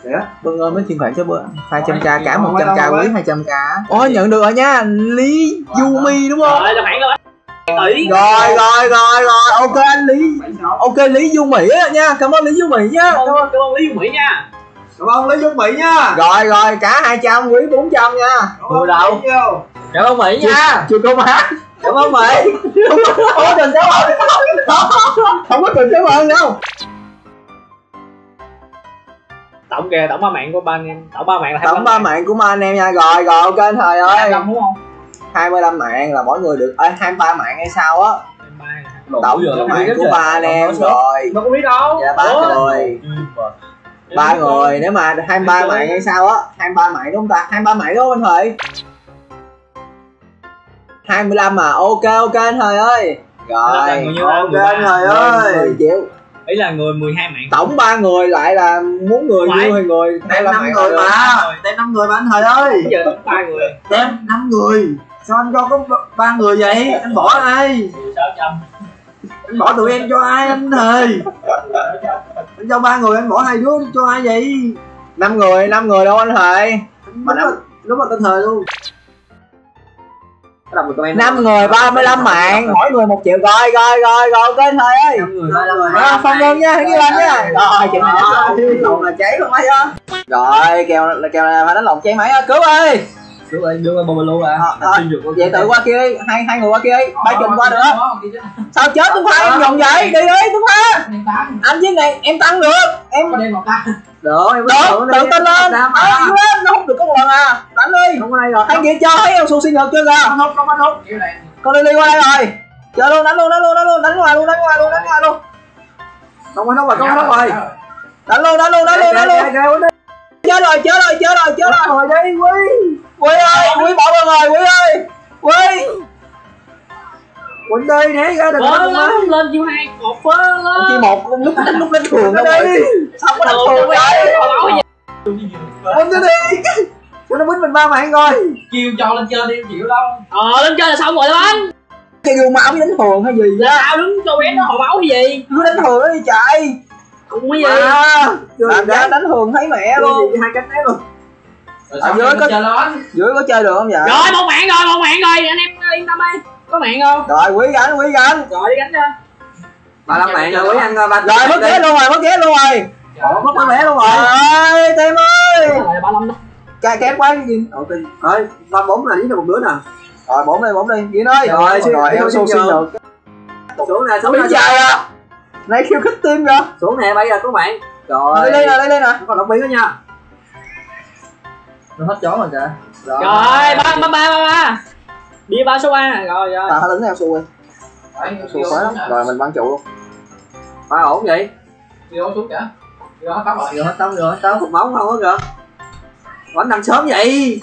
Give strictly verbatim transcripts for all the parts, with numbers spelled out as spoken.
Bưng ơi mới chuyển khoản cho bữa hai trăm k cả một trăm k quý hai trăm k. Ôi nhận được rồi nha, Lý Yumi đúng không? Rồi, khoản rồi. Rồi rồi rồi rồi, ok anh Lý. Ok Lý Du Mỹ nha, cảm ơn Lý Du Mỹ nha. Cảm ơn cảm ơn Lý Du Mỹ nha. Cảm ơn Lý Du Mỹ nha. Rồi rồi, cả hai trăm quý bốn trăm nha. Ngồi đâu? Cảm ơn Mỹ nha. Chưa có má. Cảm ơn Mỹ. Không có trình cảm ơn. Không có trình cảm ơn đâu. Tổng kìa, tổng ba mạng của ba anh em. Tổng ba mạng là tổng ba mạng của ba anh em nha. Rồi rồi ok anh Thời ơi. đúng không? hai mươi lăm mạng là mỗi người được ơi hai mươi ba mạng hay sao á. Tổng mạng của ba anh em rồi. Đâu có biết đâu. Dạ ba người. Ba người nếu mà hai mươi ba mạng hay sao á, hai mươi ba mạng đúng không ta? hai mươi ba mạng đúng không anh Thời? hai mươi lăm mà. Ok ok anh Thời ơi. Rồi. Ok anh Thời ơi. mười triệu. Ý là người mười hai mạng. Tổng ba người lại là muốn người nhiêu thì người. Tem năm người mà. Tem năm người mà anh Thời ơi. Giờ ba người. Tem năm người. Sao anh cho có ba người vậy? Anh bỏ ai? Anh bỏ tụi em cho ai anh Thời? Anh cho ba người anh bỏ hai đứa cho ai vậy? năm người, năm người đâu anh Thời? Mà năm đúng là tên Thời luôn. năm người ba mươi lăm mạng, mỗi người một triệu. Rồi rồi rồi rồi ok anh Thời ơi. À, phong ơn nha, ghi lên nha. Rồi chuyện này lộn là cháy luôn ấy á. Rồi kèo kèo này phải đánh lộn cháy máy á. Cứu ơi. Cứu ơi, đưa qua bông luôn à. Vậy tự qua kia đi, hai hai người qua kia đi, ba chừng qua nữa. Sao chết Tuấn Khoa em vòng vậy? Đi đi Tuấn Khoa. Anh với này em tăng được. Em được, em được, tự tin lên. Ờ, nó hút được có một lần à. Đánh đi. Không có đây rồi. Hai kia cho thấy em xu sinh nhật chưa kìa. Không hút, không anh hút. Con Lily qua đây rồi. Chơi luôn, đánh luôn, đánh luôn, đánh luôn, đánh ngoài luôn, đánh ngoài luôn, đánh ngoài luôn. Không có nóc rồi, không có nóc rồi. Đánh luôn, đánh luôn, đánh luôn, đánh luôn. Chết rồi, chết rồi, chết rồi, chết rồi. Rồi đi Quý. Quý ơi, Quý bỏ vào rồi, Quý ơi. Quý. Quỳnh đi né ra đừng có lên lên chiêu hai một phớ lên. Chiêu một lúc đánh lúc đánh thường nó đi. Sao có đánh thường vậy? Quỳnh đi đi. Sao nó quýnh mình ba mạng rồi. Chiêu cho lên chơi đi chịu đâu. Ờ lên chơi là xong rồi đó anh. Cái gương máu với đánh thường hay gì vậy? Sao đứng cho bé nó hồi máu cái gì? Cứ đánh thường nó đi chạy. Không có gì. Làm ra đánh thường thấy mẹ luôn. Hai cánh né luôn. Ở dưới có dưới có chơi được không vậy? Rồi một mạng rồi, một mạng rồi, anh em yên tâm đi. Có mạng không? Rồi Quý gánh, Quý gánh. Rồi đi gánh cho. ba mươi lăm mạng rồi Quý ăn ba. Rồi mất ghé luôn rồi, mất ghé luôn rồi. Mất cái vé luôn rồi. Ơi, Tem ơi. Rồi ba mươi lăm đó. Ca kém quá cái gì? Ok. Rồi, ba bốn là đi cho một đứa nè. Rồi bốn đi, bốn đi. Ghiền ơi. Rồi, rồi em xu sinh được. Xuống nè, xuống nè. Trời à. Này khiêu khích tim kìa. Xuống nè, bây giờ có bạn. Rồi. Đây đây nè, đây đây nè. Còn đọc biến đó nha. Nó hết chó rồi kìa. Rồi, ba ba ba ba ba. Đi ba số ba rồi rồi. À, đứng theo xu đi. Xu khói lắm. Rồi mình bắn trụ luôn. Ba ổn vậy? Đi đâu xuống kìa. Đi đâu hết tóc rồi. Đi hết tóc rồi, hết tóc. Phục máu không có kìa. Quánh đằng sớm vậy.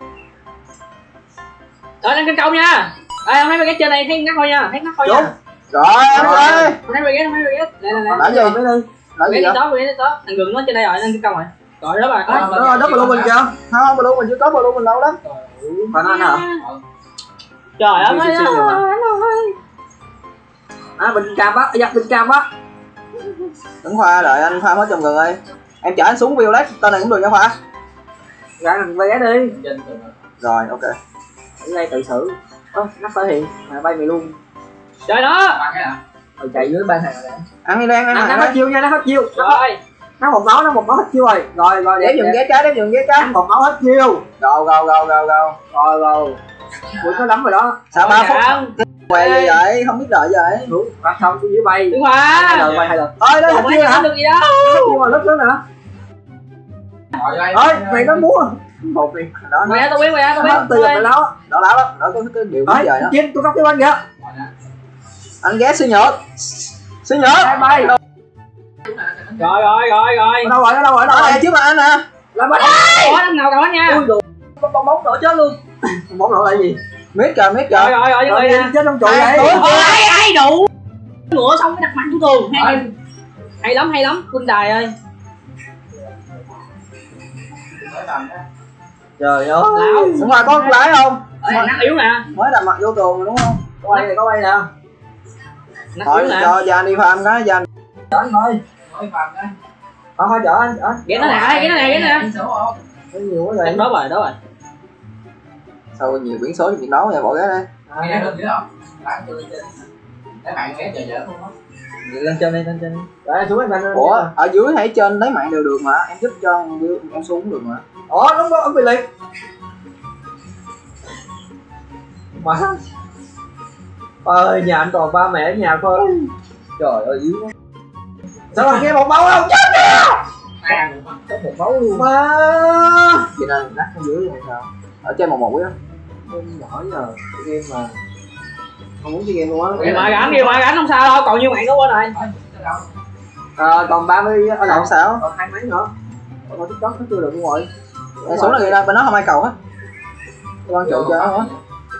Rồi đang trên câu nha. Đây không thấy cái trên này thấy ngắt thôi nha, thấy ngắt thôi nha. Rồi em ơi. Thấy rồi ghét, thấy rồi ghét. Đây này này. Làm gì mới đi? Làm gì vậy? Đó, vậy đó. Thằng gừng nó trên đây rồi, đang trên câu rồi. Rồi đó rồi. Đó rồi, đó balloon mình kìa. Không, balloon mình chưa có balloon mình đâu đó. Phải anh hả? Trời ơi. À bình cam á, dạ bình cam á. Tấn Khoa đợi anh Khoa hết trong gần ơi. Em chở anh xuống Violet, tên này cũng được nha Khoa. Ra thằng vé đi. Rồi ok. Ở đây tự xử. Ơ, nó thể hiện mà bay mày luôn. Trời đó. Rồi chạy dưới ba thằng rồi. Ăn đi đang ăn. Nó hết chiêu nha, nó hết chiêu. Rồi. Nó một máu, nó một máu hết chiêu rồi. Rồi rồi để dùng ghé trái, để dùng ghé trái. Một máu hết chiêu. Go go go go go. Rồi rồi. Quỳnh nó lắm rồi đó. Sao ba phút què gì vậy? Không biết đợi vậy. Đúng, bắt xong xuống dưới bay. Đúng rồi. Hai lần bay hai lần. Ơi đó là chưa hả? Được gì đâu. Chiêu mà lớp nữa nè. Ơi, mày nó múa. Một đi. Đó. Mày tao biết mày tao biết. Từ mày láo. Đó láo lắm. Đó có cái điều gì vậy đó. Chiến, tôi cắt cái banh kìa. Anh ghé siêu nhợt. Siêu nhợt. Hai bay. Rồi rồi rồi rồi. Đâu rồi, đâu rồi, đâu rồi. Trước mặt anh nè. Lại bay. Ủa đằng nào cả nha. Ui đồ. Bóng bóng nổ chết luôn. Bóng nổ là gì? Mít kìa, mít kìa. Rồi rồi rồi rồi nha. Chết trong trụ vậy. Ai ai đủ. Ngựa xong cái đặt mạnh của tường. Hay hay lắm hay lắm quân đài ơi. Trời ơi. Đúng rồi, có lái không? Nát yếu nè. Mới đặt mặt vô tường đúng không? Có bay này, có bay nè. Nát yếu nè. Cho Gian đi farm cái Gian. Chở anh thôi. Thôi thôi chở anh chở. Ghé nó nè, ghé nó nè, ghé nó nè. Có nhiều quá rồi. Đó rồi, đó rồi. Sao nhiều biển số trong trận đấu vậy bỏ ghé đây. À, lên trên đi, lên trên đi. Đấy, xuống anh lên. Ủa, ở dưới hay trên lấy mạng đều được mà, em giúp cho em xuống cũng được mà. Ủa, đúng đó, ông bị liệt. Má. Ơi, nhà anh còn ba mẹ ở nhà thôi. Trời ơi, yếu quá. Sao mà nghe một máu không? Chết kìa! Có một máu luôn. Má. Cho nên nát ở dưới hay sao? Ở trên một một á. Không giỏi giờ, game mà. Không muốn chơi game luôn á. Kìa mà gắn, kìa mà gắn không sao đâu, còn nhiêu mạng nữa quên rồi. À, còn ba mươi ở Còn sao? còn hai mấy nữa. Còn TikTok nó chưa được luôn rồi. Em xuống là người ta bên đó không ai cầu hết. Quan trụ cho nó hết.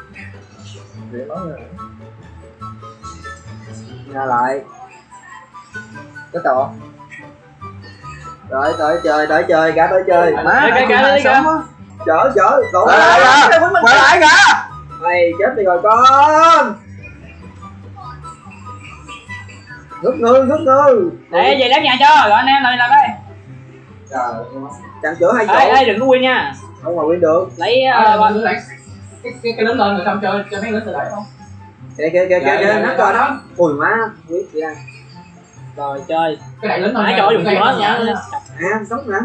Nhà lại. Cái cầu. Đợi tới chơi, tới chơi, cả tới chơi. Má, Kìa, kìa, kìa, kìa. Chở chở, đổ quay lại kìa, quay lại kìa. Mày chết đi rồi con. Rút ngư, rút ngư. Để về lép nhà cho, rồi anh em lại làm đây. Trời, chẳng chữa hai chỗ. Ê, ê, đừng có win nha. Không mà win được. Lấy cái cái cái lớn lên rồi xong cho cho mấy lớn từ đấy không? Kìa kìa kìa kìa, nát rồi đó. Ui má, biết kìa. rồi chơi. Cái này lớn lên. Nãy cho dùng gì hết nha. À, sống nè.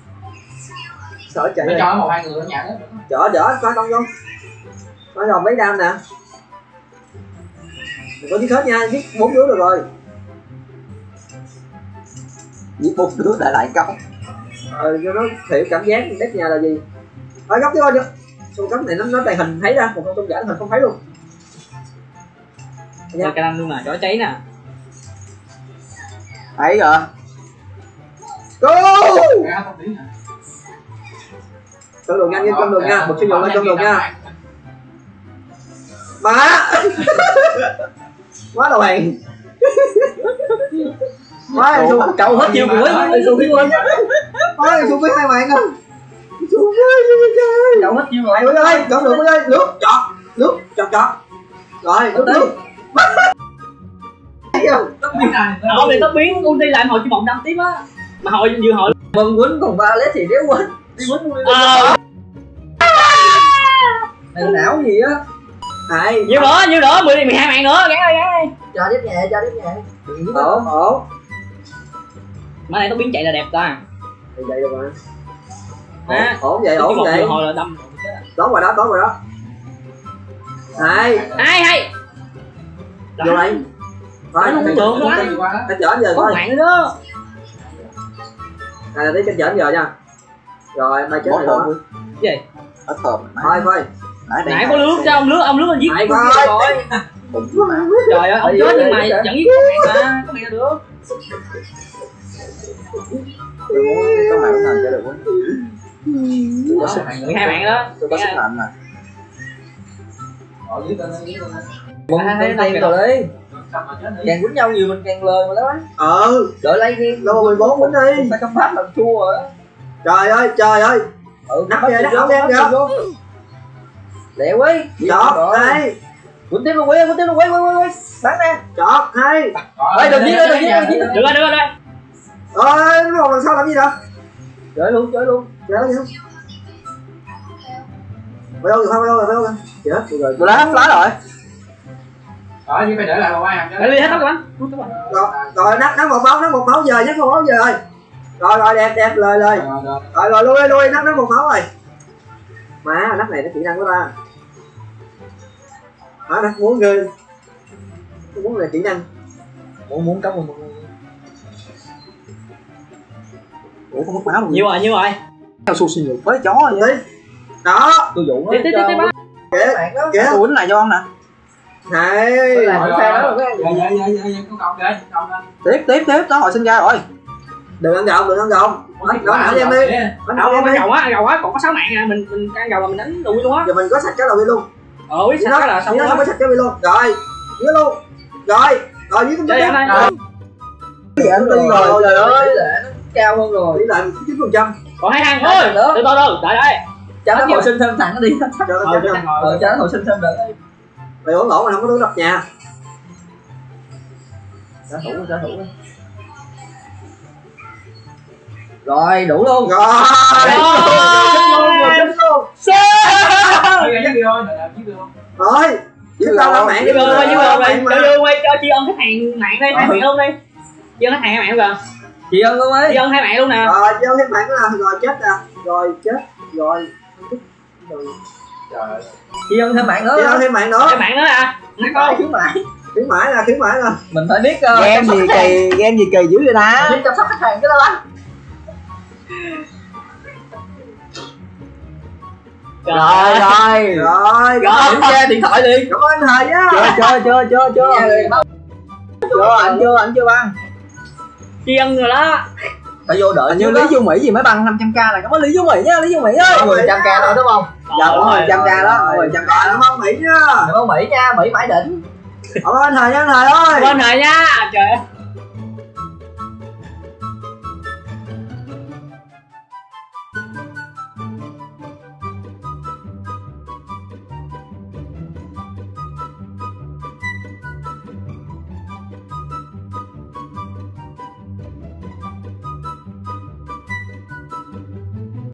Sợ chạy. Để cho một hai người ở nhà đó. Chở chở, coi con vô. Coi rồi mấy đam nè. Đừng có giết hết nha, giết bốn đứa được rồi. Giết bốn đứa lại lại câu. Ờ, cho nó hiểu cảm giác đếp nhà là gì. Thôi góc chứ coi chưa. Con góc này nó nó tàn hình thấy ra, còn con tôm giả hình không thấy luôn. Rồi cái anh luôn nè, chó cháy nè. Thấy rồi. Go! Ra không tí nè. Trong đường nhanh nha, trong đường nha, một sử dụng lên trong đường nha. Má. Quá đầu hàng. Quá em xuống cậu hết chiêu của em xuống với quá em xuống với hai bạn không. Xuống với chơi. Cậu hết chiêu rồi. Ơi ơi, chọn đường ơi, lướt, chọn, lướt, chọn chọn. Rồi, lướt lướt. Hồi này nó biến ulti lại hồi chỉ một năm tiếp á. Mà hồi vừa hồi Vâng quýnh còn ba lết thì đéo quýnh. Đi quýnh luôn đi. ờ Này não gì á. Này, nhiều nữa, nhiều nữa, mười mười hai mạng nữa, gắn ơi, gắn ơi. cho đếp nhẹ, cho đếp nhẹ. Ổn, ổn. Mà này nó biến chạy là đẹp ta. Thì vậy được mà. À, Ổn vậy, ổn vậy. hồi là đâm. Đón rồi đó, đón rồi đó. Này, Hay hay. vô đây. Thôi, Nó không tưởng đó. cách chở giờ Có thôi. mạng nữa đó. Này là tí cách chở giờ nha. Rồi, ba chết Bó rồi thơm đó. đi. Gì? Ở thơm. Thôi, thôi. Nãy có lướt cho ông lướt, ông lướt là giết Này con coi. rồi. Trời ơi, ông chết nhưng mà vẫn giết con mẹ mà, có mẹ được. Tôi muốn có mạng thành cho được. Tôi có sức mười hai mạng đó. tôi có sức mạnh mà. Ở dưới tên dưới tên. Mình Hai- tem hai- rồi đi. Xong rồi chết đi. Càng quýnh nhau nhiều mình càng lời mà đó. Ừ, đợi lấy game. Đâu mười bốn quýnh đi. Phải không pháp làm thua rồi á. Trời ơi, trời ơi. Ừ, nắp về, nắp em kìa. Lẹ quý. Chọt, đây. Quýnh tiếp luôn quý, quýnh tiếp luôn quý, quý, quý, quý. Bắn nè. Chọt, hay. Ê, đừng giết, đừng giết, đừng giết. Được rồi, được rồi, được rồi. Ơi, nó còn lần sau làm gì nữa? Chơi luôn, chơi luôn. Chơi luôn. Phải đâu rồi, phải đâu rồi, phải đâu rồi. Chết rồi. Tôi lá lá rồi. Rồi như phải để lại một ai Để đi hết tóc của anh. Rồi, rồi nắp nắp một máu, nắp một máu giờ, nhắc một máu giờ rồi. Rồi rồi đẹp đẹp lời lời. Rồi rồi lui lui nắp nắp một máu rồi. Má nắp này nó kỹ năng của ta. Má nắp muốn ghê. Muốn là kỹ năng. Muốn muốn cắm một một. Ủa không mất máu luôn. Nhiêu rồi, nhiêu rồi. Theo su sinh với chó vậy. Đó, tôi dụ nó. Tiếp tiếp tiếp tiếp á. Kìa, kìa. Tôi quýnh này cho ông nè. Này, làm cái xe đó rồi Dạ dạ dạ dạ dạ có công kìa, công lên. Tiếp tiếp tiếp đó hồi sinh ra rồi. đừng ăn gồng, đừng ăn gồng. Nói nói em đi. Nói Đâu em ăn đi. gầu á, gầu á, còn có sáu mạng à, mình mình ăn gầu là mình đánh đuổi luôn á. Giờ mình có sạch cái đầu đi luôn. Ờ, biết sao cái là xong nó rồi. có sạch cái đi luôn. Rồi, dưới luôn. Rồi, rồi dưới cũng Chơi em rồi. đây. Vậy anh tin rồi trời ơi. Cao hơn rồi. Tỷ lệ chín phần trăm. Còn hai thằng ơi. Từ từ từ, đợi đây. Cho nó hồi sinh thêm thằng nó đi. Cho nó Ờ, thêm cho thêm. nó Ờ, cho nó hồi sinh thêm được. Mày ổn ổn mà không có đứng đập nhà. Trả thủ, trả thủ. Rồi đủ luôn. Rồi. Rồi. Chúng ta là mạng Dưới gương thôi, dưới gương đi. Cho Dương quay cho Tri Ân khách hàng mạng đi, hai mạng luôn đi. Tri Ân khách hàng hai mạng kìa. Chị Ân luôn ấy. Tri Ân hai mạng luôn nè. Rồi Tri Ân hết mạng nè, rồi chết nè. Rồi chết. Rồi. Trời. Chị Ân thêm mạng nữa. Tri Ân thêm mạng nữa. Hai mạng nữa nè. Khuyến mãi, khuyến mãi. Khuyến mãi nè, khuyến mãi nè. Mình phải biết uh, game gì kỳ, game gì kỳ dữ vậy ta. biết chăm sóc khách hàng cái đó anh. Rồi rồi rồi Rồi kiểm tra điện thoại liền. cảm ơn anh Thời nhá. Chưa chưa chưa chưa chưa chưa anh chưa anh chưa băng. Tri Ân rồi đó. Phải vô đợi Như Lý Du Mỹ gì mới băng năm trăm k là cảm ơn Lý Du Mỹ nhá, Lý Du Mỹ ơi. mười trăm k thôi đúng không? Dạ đúng rồi, trăm k đó, mười trăm k. Cảm ơn Mỹ nhá. Cảm ơn Mỹ nha, Mỹ mãi đỉnh. Cảm ơn anh Thời nha anh Thời ơi. Cảm ơn Thời nha. Trời ơi.